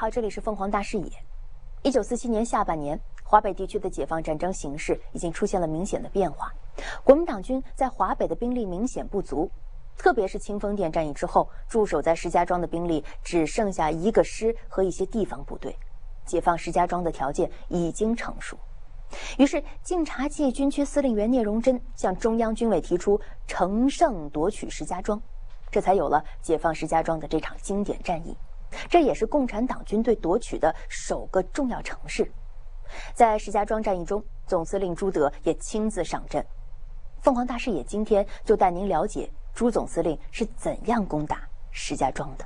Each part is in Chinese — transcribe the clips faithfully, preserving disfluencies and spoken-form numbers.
好，这里是凤凰大视野。一九四七年下半年，华北地区的解放战争形势已经出现了明显的变化。国民党军在华北的兵力明显不足，特别是清风店战役之后，驻守在石家庄的兵力只剩下一个师和一些地方部队，解放石家庄的条件已经成熟。于是，晋察冀军区司令员聂荣臻向中央军委提出乘胜夺取石家庄，这才有了解放石家庄的这场经典战役。这也是共产党军队夺取的首个重要城市。在石家庄战役中，总司令朱德也亲自上阵。凤凰大视野今天就带您了解朱总司令是怎样攻打石家庄的。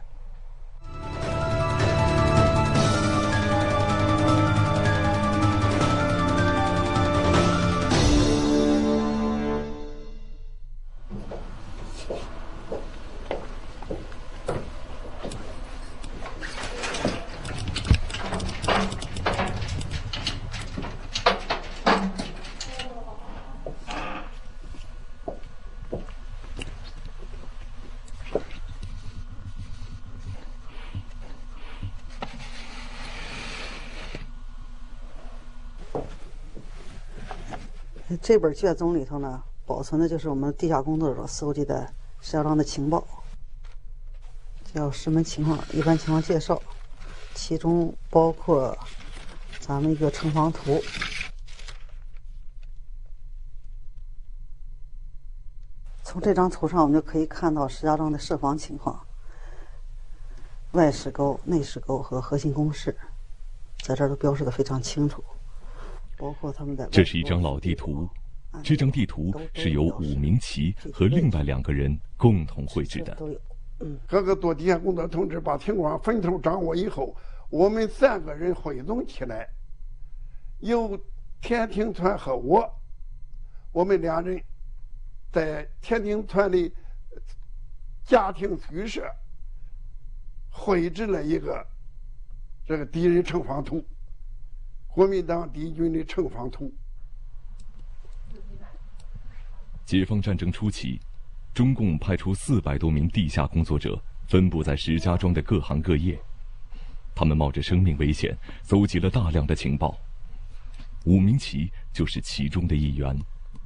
这本卷宗里头呢，保存的就是我们地下工作者搜集的石家庄的情报，叫石门情况、一般情况介绍，其中包括咱们一个城防图。从这张图上，我们就可以看到石家庄的设防情况，外石沟、内石沟和核心工事，在这儿都标示的非常清楚。包括他们的。 这是一张老地图，这张地图是由武明奇和另外两个人共同绘制的。 各个做地下工作同志把情况分头掌握以后，我们三个人汇总起来，由田町团和我，我们两人在田町团的家庭宿舍绘制了一个这个敌人城防图。国民党敌军的城防图。 解放战争初期，中共派出四百多名地下工作者，分布在石家庄的各行各业。他们冒着生命危险，搜集了大量的情报。武明奇就是其中的一员。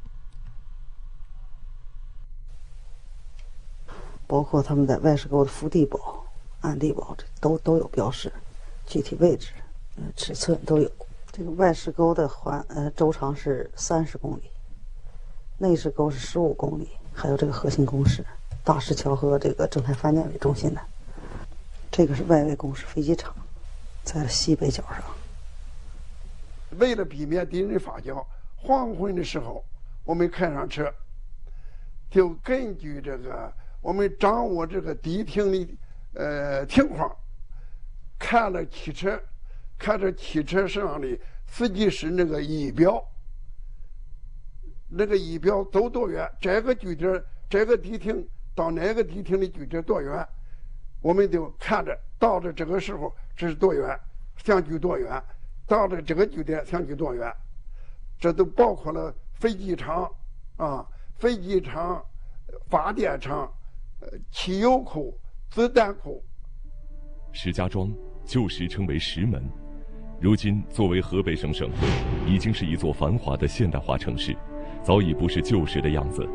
包括他们在外石沟的伏地堡、暗地堡，这都都有标示，具体位置、呃尺寸都有。这个外石沟的环呃周长是三十公里，内石沟是十五公里，还有这个核心工事，大石桥和这个正泰饭店为中心的。这个是外围工事飞机场，在西北角上。 为了避免敌人发觉，黄昏的时候我们开上车，就根据这个我们掌握这个敌情的呃情况，看了汽车。看着汽车上的司机室那个仪表，那个仪表走多远，这个据点这个敌情到哪个敌情的据点多远，我们就看着到了这个时候这是多远，相距多远，到了这个据点相距多远，这都包括了飞机场啊、飞机场、发电厂、呃、汽油库、子弹库。 石家庄旧时称为石门。如今，作为河北省省会，已经是一座繁华的现代化城市，早已不是旧时的样子。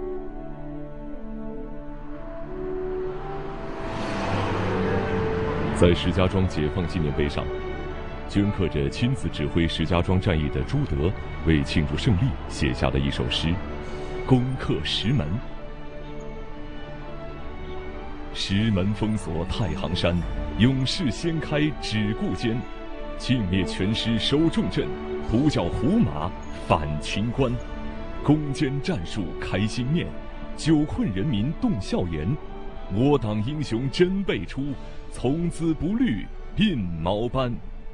在石家庄解放纪念碑上，镌刻着亲自指挥石家庄战役的朱德为庆祝胜利写下的一首诗：“攻克石门。石门封锁太行山，勇士先开指固坚。尽灭全师守重镇，扑剿胡马反秦关。攻坚战术开新面，久困人民动笑颜。我党英雄真辈出，从兹不虑鬓毛斑。”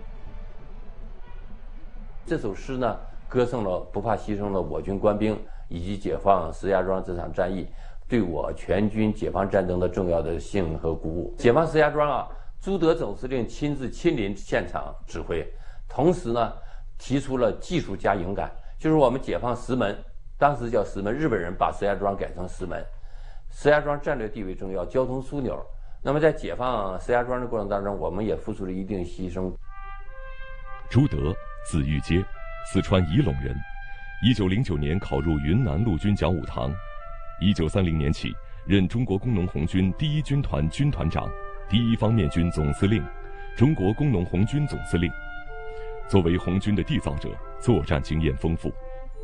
这首诗呢，歌颂了不怕牺牲的我军官兵以及解放石家庄这场战役对我全军解放战争的重要的信任和鼓舞。解放石家庄啊，朱德总司令亲自亲临现场指挥，同时呢，提出了技术加勇敢，就是我们解放石门，当时叫石门，日本人把石家庄改成石门。石家庄战略地位重要，交通枢纽， 那么在解放石家庄的过程当中，我们也付出了一定牺牲。 朱德，字玉阶，四川仪陇人。一九零九年考入云南陆军讲武堂。一九三零年起，任中国工农红军第一军团军团长、第一方面军总司令、中国工农红军总司令。作为红军的缔造者，作战经验丰富。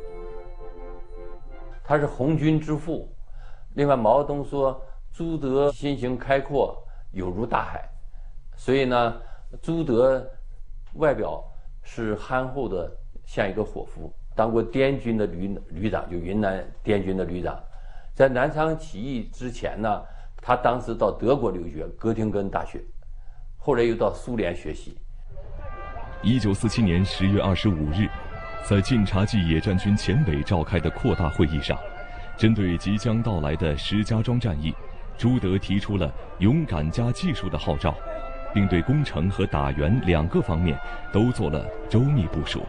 他是红军之父。另外，毛泽东说朱德心胸开阔，有如大海。所以呢，朱德外表是憨厚的，像一个伙夫。当过滇军的旅旅长，就云南滇军的旅长。在南昌起义之前呢，他当时到德国留学，哥廷根大学，后来又到苏联学习。 一九四七年十月二十五日，在晋察冀野战军前委召开的扩大会议上，针对即将到来的石家庄战役，朱德提出了勇敢加技术的号召，并对攻城和打援两个方面都做了周密部署。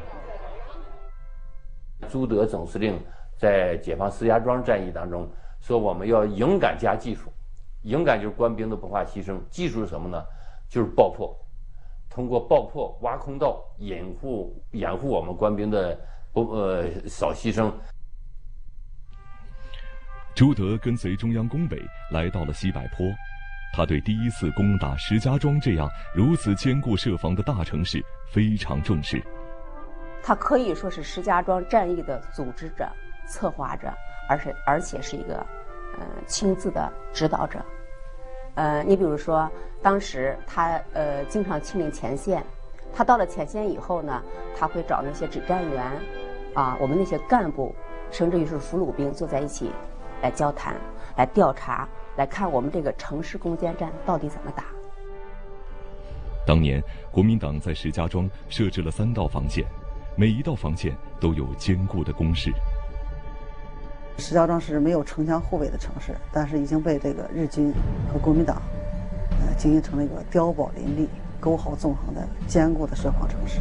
朱德总司令在解放石家庄战役当中说，我们要勇敢加技术。勇敢就是官兵的不怕牺牲，技术是什么呢？就是爆破。通过爆破、挖空道，掩护掩护我们官兵的不呃少牺牲。 朱德跟随中央工委来到了西柏坡，他对第一次攻打石家庄这样如此坚固设防的大城市非常重视。 他可以说是石家庄战役的组织者、策划者，而且而且是一个呃亲自的指导者。呃，你比如说，当时他呃经常亲临前线，他到了前线以后呢，他会找那些指战员，啊，我们那些干部，甚至于是俘虏兵坐在一起来交谈、来调查、来看我们这个城市攻坚战到底怎么打。 当年国民党在石家庄设置了三道防线，每一道防线都有坚固的工事。 石家庄是没有城墙护卫的城市，但是已经被这个日军和国民党呃经营成了一个碉堡林立、沟壕纵横的坚固的设防城市。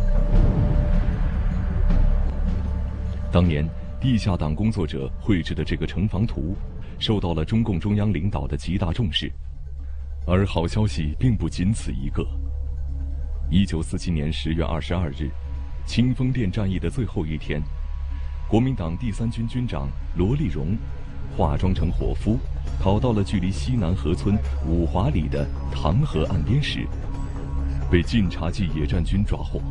当年地下党工作者绘制的这个城防图，受到了中共中央领导的极大重视。而好消息并不仅此一个。一九四七年十月二十二日，清风店战役的最后一天，国民党第三军军长罗立荣化妆成伙夫，逃到了距离西南河村五华里的唐河岸边时，被晋察冀野战军抓获。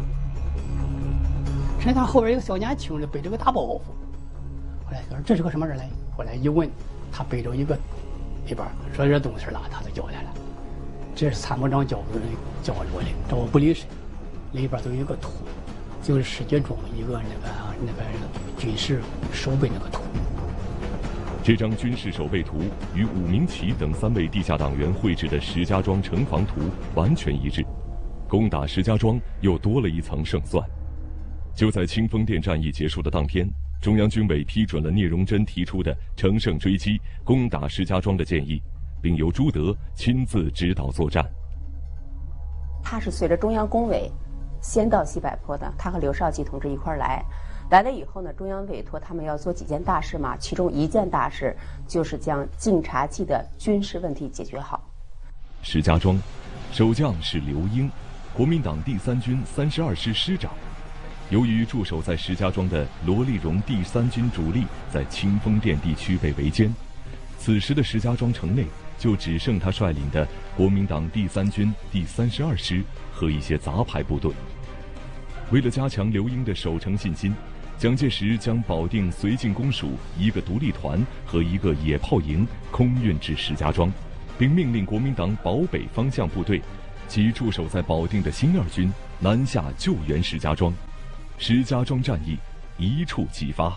看他后边有个小年轻的背着个大包袱，后来说这是个什么人来？后来一问，他背着一个里边说这东西是哪，他就交代了，这是参谋长交的交给我的，这我不离身，里边都有一个图，就是世界中一个那个那个军事守备那个图。 这张军事守备图与伍明启等三位地下党员绘制的石家庄城防图完全一致，攻打石家庄又多了一层胜算。就在清风店战役结束的当天，中央军委批准了聂荣臻提出的乘胜追击、攻打石家庄的建议，并由朱德亲自指导作战。 他是随着中央工委先到西柏坡的，他和刘少奇同志一块儿来。来了以后呢，中央委托他们要做几件大事嘛，其中一件大事就是将晋察冀的军事问题解决好。 石家庄，守将是刘英，国民党第三军三十二师师长。由于驻守在石家庄的罗立荣第三军主力在清风店地区被围歼，此时的石家庄城内就只剩他率领的国民党第三军第三十二师和一些杂牌部队。为了加强刘英的守城信心，蒋介石将保定绥靖公署一个独立团和一个野炮营空运至石家庄，并命令国民党保北方向部队及驻守在保定的新二军南下救援石家庄。石家庄战役一触即发。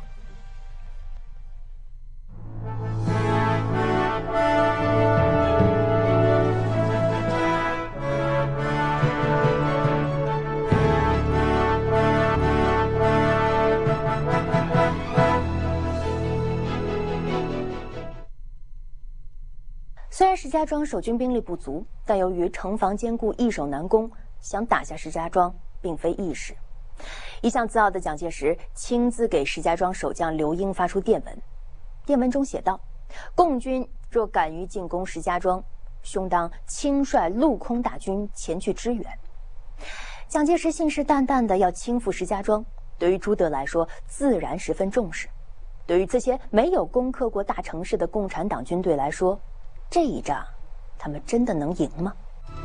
虽然石家庄守军兵力不足，但由于城防坚固、易守难攻，想打下石家庄并非易事。一向自傲的蒋介石亲自给石家庄守将刘英发出电文，电文中写道：共军若敢于进攻石家庄， 兄当亲率陆空大军前去支援。蒋介石信誓旦旦的要亲赴石家庄，对于朱德来说自然十分重视。对于这些没有攻克过大城市的共产党军队来说，这一仗他们真的能赢吗？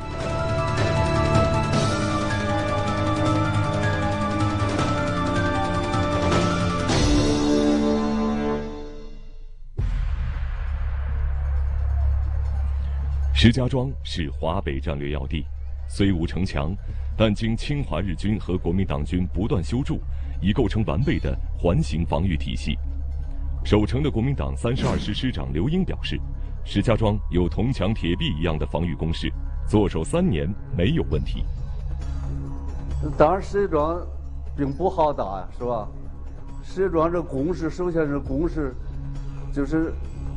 石家庄是华北战略要地，虽无城墙，但经侵华日军和国民党军不断修筑，已构成完备的环形防御体系。守城的国民党三十二师师长刘英表示，石家庄有铜墙铁壁一样的防御工事，坐守三年没有问题。 当然，石家庄并不好打呀，是吧？石家庄这工事，首先是工事，就是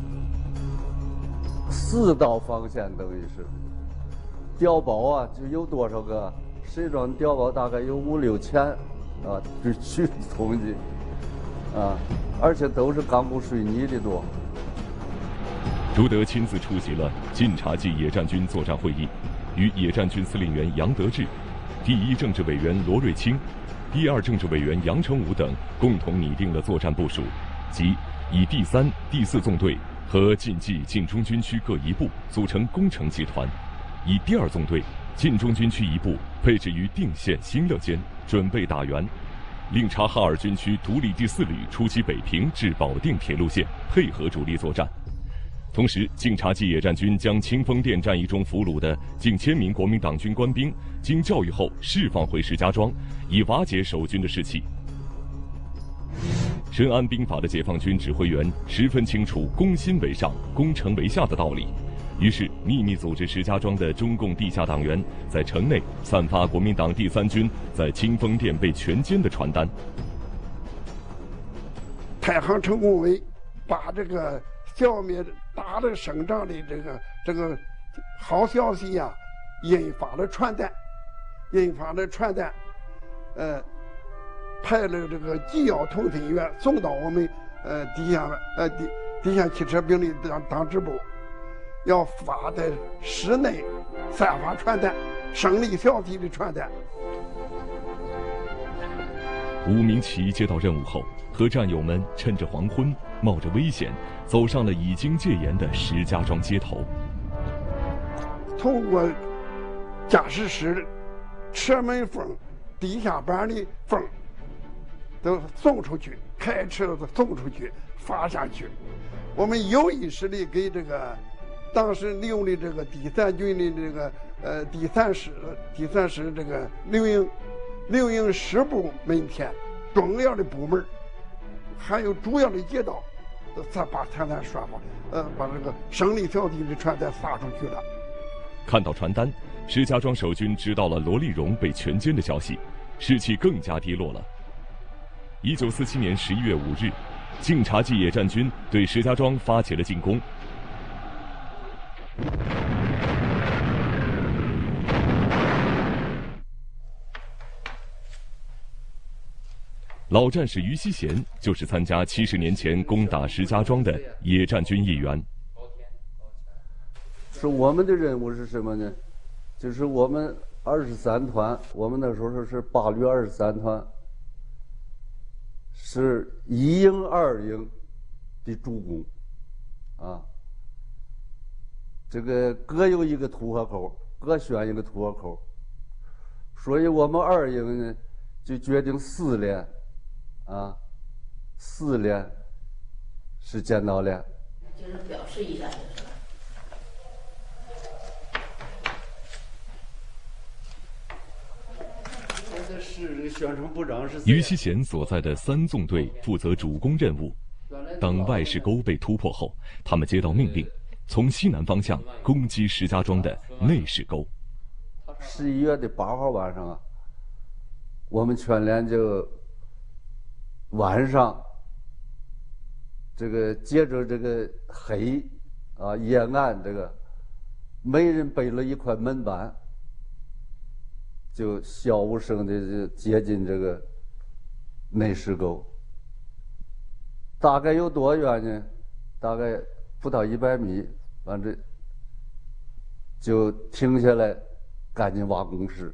四道防线，等于是碉堡啊，就有多少个？石家庄碉堡大概有五六千啊，据据统计啊，而且都是钢骨水泥的多。 朱德亲自出席了晋察冀野战军作战会议，与野战军司令员杨得志、第一政治委员罗瑞卿、第二政治委员杨成武等共同拟定了作战部署，即以第三、第四纵队和晋冀晋中军区各一部组成工程集团，以第二纵队、晋中军区一部配置于定县、新乐间，准备打援。另察哈尔军区独立第四旅出击北平至保定铁路线，配合主力作战。同时，晋察冀野战军将清风店战役中俘虏的近千名国民党军官兵，经教育后释放回石家庄，以瓦解守军的士气。深谙兵法的解放军指挥员十分清楚攻心为上、攻城为下的道理，于是秘密组织石家庄的中共地下党员在城内散发国民党第三军在清风店被全歼的传单。 太行陈公伟把这个消灭打的胜仗的这个这个好消息呀、啊，印发了传单，印发了传单，呃，派了这个机要通讯员送到我们呃地下呃地地下汽车兵力党党支部，要发在室内散发传单，胜利消息的传单。 五名旗接到任务后，和战友们趁着黄昏，冒着危险，走上了已经戒严的石家庄街头。 通过驾驶室、车门缝、地下板的缝，都送出去，开车子送出去，发下去。我们有意识地给这个当时留的这个第三军的这个呃第三师第三师这个刘营刘营师部门前重要的部门，还有主要的街道，才把传单刷发，呃，把这个胜利消息的传单撒出去了。 看到传单，石家庄守军知道了罗立荣被全歼的消息，士气更加低落了。一九四七年十一月五日，晋察冀野战军对石家庄发起了进攻。老战士于西贤就是参加七十年前攻打石家庄的野战军一员。 是我们的任务是什么呢？就是我们二十三团，我们那时候是八旅二十三团，是一营二营的主攻，啊，这个各有一个突破口，各选一个突破口，所以我们二营呢就决定四连。啊，四连是剪刀连， 就是表示一下就是了。 这个是宣传部长是于西贤所在的三纵队负责主攻任务。当外事沟被突破后，他们接到命令，从西南方向攻击石家庄的内事沟。 十一月的八号晚上啊，我们全连就。晚上，这个借着这个黑啊夜暗，这个每人背了一块门板，就悄无声的就接近这个内石沟。大概有多远呢？大概不到一百米，反正就停下来，赶紧挖工事。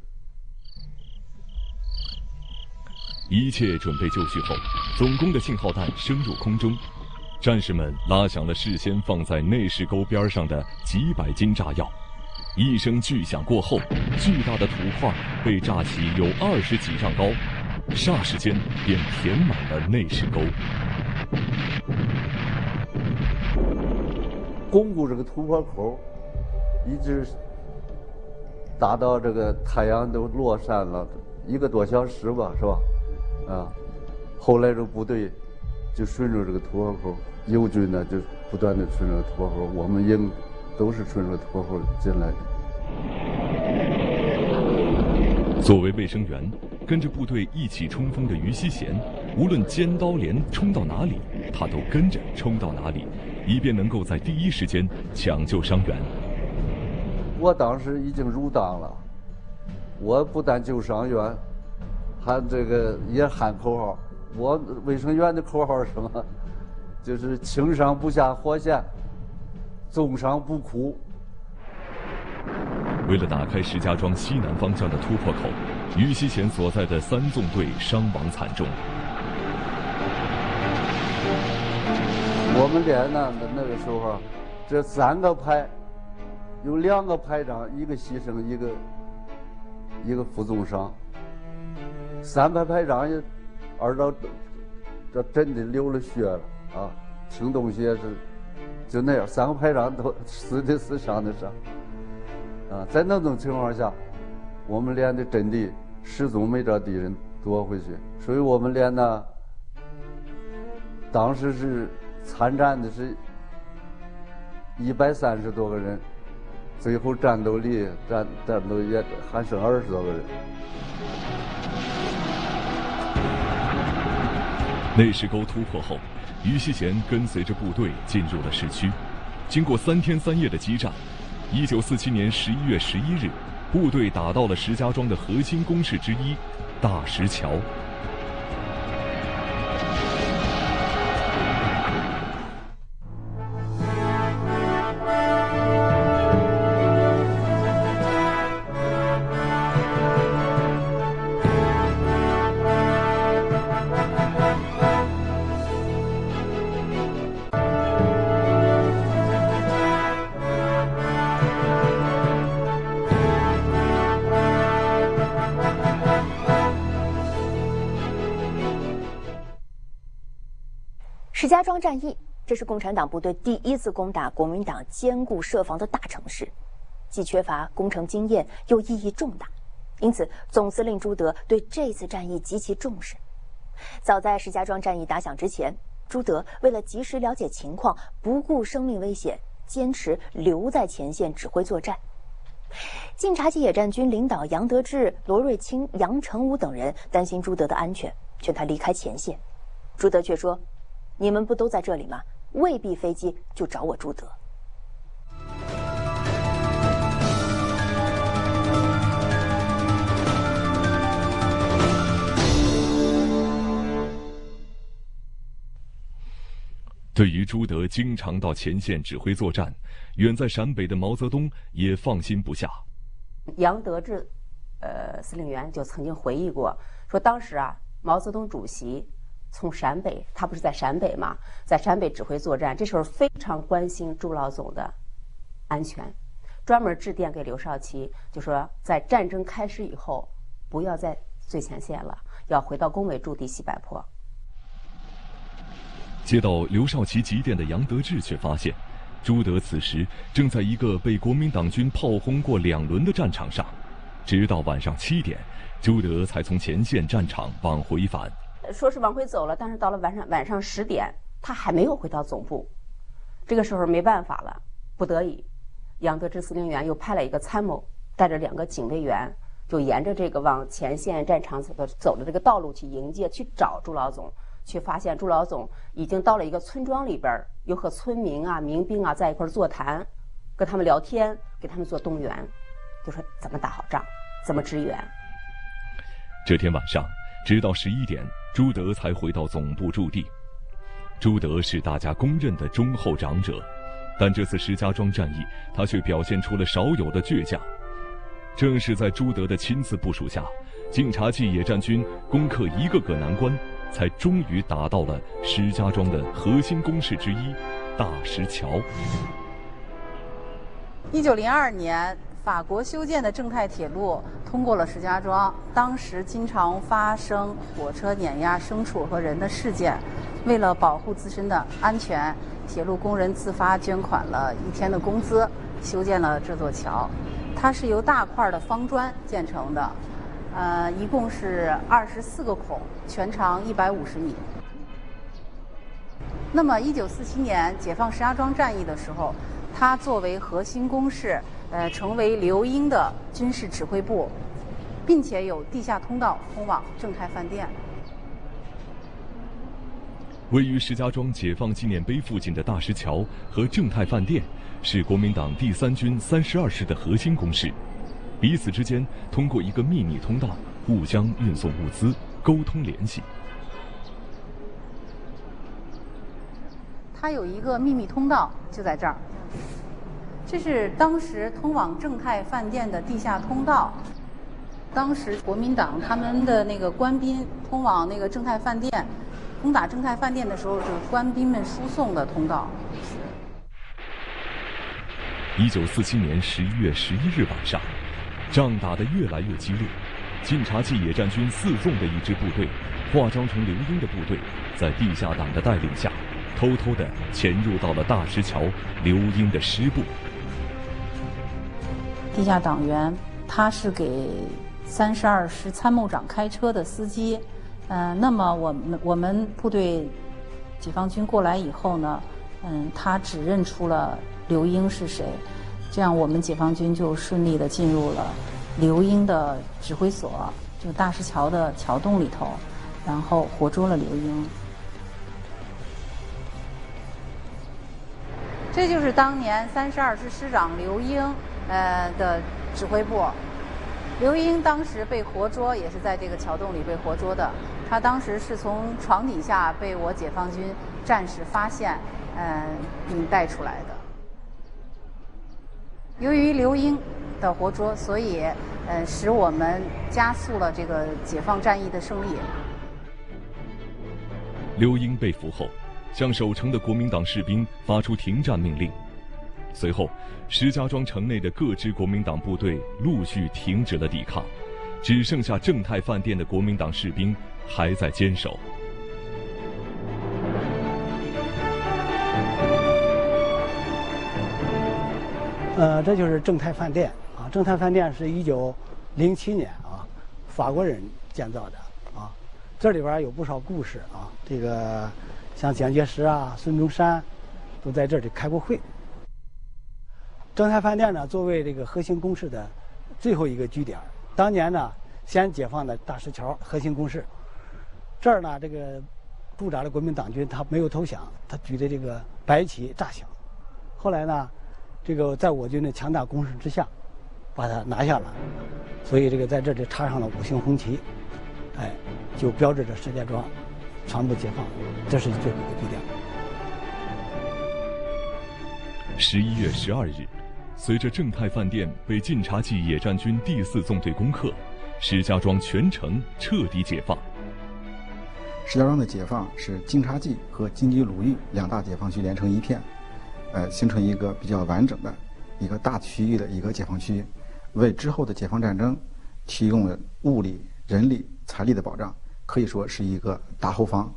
一切准备就绪后，总攻的信号弹升入空中，战士们拉响了事先放在内饰沟边上的几百斤炸药。一声巨响过后，巨大的土块被炸起有二十几丈高，霎时间便填满了内饰沟。 巩固这个突破口，一直打到这个太阳都落山了，一个多小时吧，是吧？啊，后来这部队就顺着这个突破口，友军呢就不断的顺着突破口，我们营都是顺着突破口进来的。 作为卫生员，跟着部队一起冲锋的于西贤，无论尖刀连冲到哪里，他都跟着冲到哪里，以便能够在第一时间抢救伤员。 我当时已经入党了，我不但救伤员，还这个也喊口号。我卫生员的口号是什么？就是轻伤不下火线，重伤不哭。 为了打开石家庄西南方向的突破口，于西贤所在的三纵队伤亡惨重。 我们连呢那个时候，这三个排有两个排长，一个牺牲，一个一个负重伤。三排排长也二到这真的流了血了啊！听东西也是就那样，三个排长都死的死，伤的伤。啊，在那种情况下，我们连的阵地始终没找敌人夺回去，所以我们连呢，当时是参战的是一百三十多个人，最后战斗力战战斗也还剩二十多个人。 内饰沟突破后，于西贤跟随着部队进入了市区，经过三天三夜的激战。一九四七年十一月十一日，部队打到了石家庄的核心工事之一大石桥。 石家庄战役，这是共产党部队第一次攻打国民党坚固设防的大城市，既缺乏工程经验，又意义重大，因此总司令朱德对这次战役极其重视。早在石家庄战役打响之前，朱德为了及时了解情况，不顾生命危险，坚持留在前线指挥作战。晋察冀野战军领导杨得志、罗瑞卿、杨成武等人担心朱德的安全，劝他离开前线。朱德却说：“你们不都在这里吗？未必飞机就找我朱德。” 对于朱德经常到前线指挥作战，远在陕北的毛泽东也放心不下。 杨得志，呃，司令员就曾经回忆过，说当时啊，毛泽东主席从陕北，他不是在陕北嘛，在陕北指挥作战，这时候非常关心朱老总的安全，专门致电给刘少奇，就说在战争开始以后，不要在最前线了，要回到工委驻地西柏坡。 接到刘少奇急电的杨得志却发现，朱德此时正在一个被国民党军炮轰过两轮的战场上，直到晚上七点，朱德才从前线战场往回返。 说是往回走了，但是到了晚上晚上十点，他还没有回到总部。这个时候没办法了，不得已，杨得志司令员又派了一个参谋，带着两个警卫员，就沿着这个往前线战场走的走的这个道路去迎接，去找朱老总。却发现朱老总已经到了一个村庄里边，又和村民啊、民兵啊在一块座谈，跟他们聊天，给他们做动员，就说怎么打好仗，怎么支援。 这天晚上，直到十一点，朱德才回到总部驻地。朱德是大家公认的忠厚长者， 但这次石家庄战役，他却表现出了少有的倔强。正是在朱德的亲自部署下，晋察冀野战军攻克一个个难关，才终于打到了石家庄的核心工事之一大石桥。 一九零二年，法国修建的郑泰铁路通过了石家庄，当时经常发生火车碾压牲畜和人的事件，为了保护自身的安全，铁路工人自发捐款了一天的工资，修建了这座桥。它是由大块的方砖建成的，呃，一共是二十四个孔，全长一百五十米。那么，一九四七年解放石家庄战役的时候，它作为核心工事，呃，成为刘英的军事指挥部，并且有地下通道通往正泰饭店。 位于石家庄解放纪念碑附近的大石桥和正泰饭店，是国民党第三军三十二师的核心工事，彼此之间通过一个秘密通道互相运送物资，沟通联系。 它有一个秘密通道，就在这儿。这是当时通往正泰饭店的地下通道。当时国民党他们的那个官兵通往那个正泰饭店，攻打正泰饭店的时候，是官兵们输送的通道。 一九四七年十一月十一日晚上，仗打得越来越激烈，晋察冀野战军四纵的一支部队，化妆成刘英的部队，在地下党的带领下，偷偷地潜入到了大石桥刘英的师部。 地下党员他是给三十二师参谋长开车的司机，呃，那么我们我们部队解放军过来以后呢，嗯，他指认出了刘英是谁，这样我们解放军就顺利地进入了刘英的指挥所，就大石桥的桥洞里头，然后活捉了刘英。这就是当年三十二师师长刘英呃的指挥部。刘英当时被活捉，也是在这个桥洞里被活捉的。他当时是从床底下被我解放军战士发现，嗯、呃，并带出来的。由于刘英的活捉，所以呃，使我们加速了这个解放战役的胜利。 刘英被俘后，向守城的国民党士兵发出停战命令。随后，石家庄城内的各支国民党部队陆续停止了抵抗，只剩下正泰饭店的国民党士兵还在坚守。 呃，这就是正泰饭店啊。正泰饭店是一九零七年啊，法国人建造的啊。这里边有不少故事啊，这个像蒋介石啊、孙中山都在这里开过会。正泰饭店呢，作为这个核心工事的最后一个据点，当年呢，先解放的大石桥核心工事。这儿呢，这个驻扎的国民党军他没有投降，他举的这个白旗炸响。后来呢，这个在我军的强大攻势之下，把它拿下了。所以这个在这里插上了五星红旗，哎，就标志着石家庄全部解放。这是最后一个据点。 十一月十二日。随着正泰饭店被晋察冀野战军第四纵队攻克，石家庄全城彻底解放。 石家庄的解放是晋察冀和京津鲁豫两大解放区连成一片，呃，形成一个比较完整的一个大区域的一个解放区，为之后的解放战争提供了物力、人力、财力的保障，可以说是一个大后方。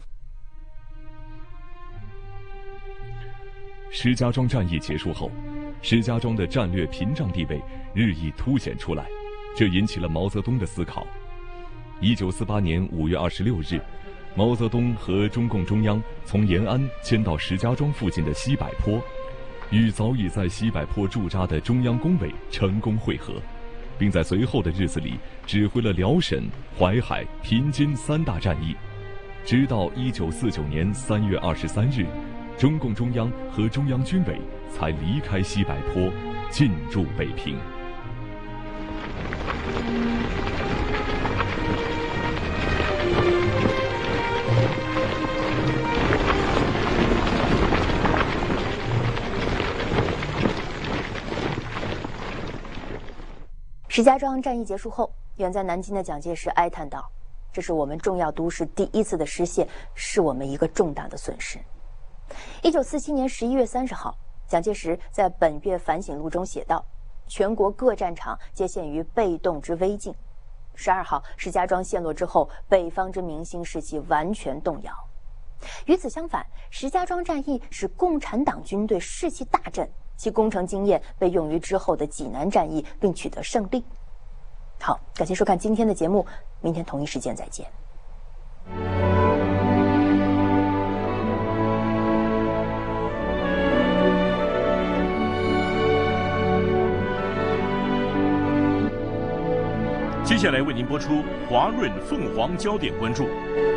石家庄战役结束后，石家庄的战略屏障地位日益凸显出来，这引起了毛泽东的思考。一九四八年五月二十六日，毛泽东和中共中央从延安迁到石家庄附近的西柏坡，与早已在西柏坡驻扎的中央工委成功会合，并在随后的日子里指挥了辽沈、淮海、平津三大战役，直到一九四九年三月二十三日。中共中央和中央军委才离开西柏坡，进驻北平。 石家庄战役结束后，远在南京的蒋介石哀叹道：“这是我们重要都市第一次的失陷，是我们一个重大的损失。”一九四七年十一月三十号，蒋介石在本月反省录中写道：“全国各战场皆陷于被动之危境。”十二号，石家庄陷落之后，北方之民心士气完全动摇。与此相反，石家庄战役使共产党军队士气大振，其工程经验被用于之后的济南战役，并取得胜利。好，感谢收看今天的节目，明天同一时间再见。 接下来为您播出华润凤凰焦点关注。